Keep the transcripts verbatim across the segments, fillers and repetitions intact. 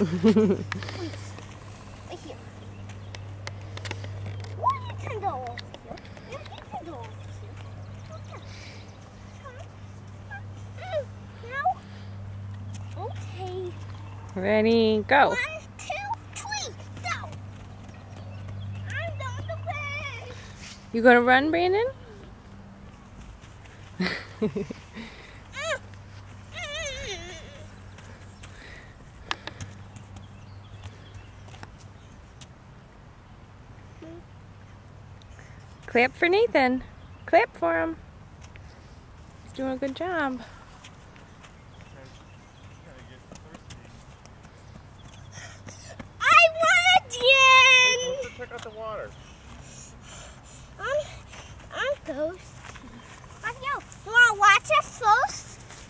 Right here. Why you can go over here? You can go over here. Okay. Now. Okay. Ready, go. One, two, three, go. I'm going to win. You gonna run, Brandon? Clap for Nathan. Clap for him. He's doing a good job. I won again! Let's check out the water. I'm, I'm thirsty. Let's go. You want to watch us first?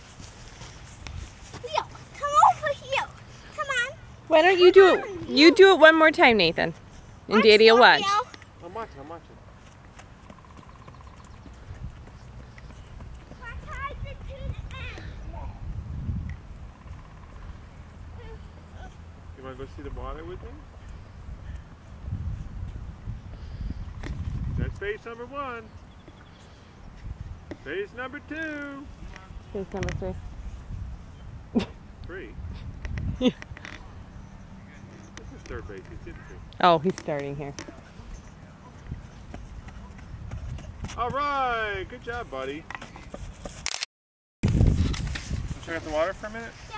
Leo, come over here. Come on. Why don't you do it? You do it one more time, Nathan. And Watch Daddy will watch. Leo. I'm watching, I'm watching. You want to go see the water with me? That's base number one. Base number two. Base number three. Three. Yeah. This is third base. He's in three. Oh, he's starting here. All right. Good job, buddy. Check out the water for a minute.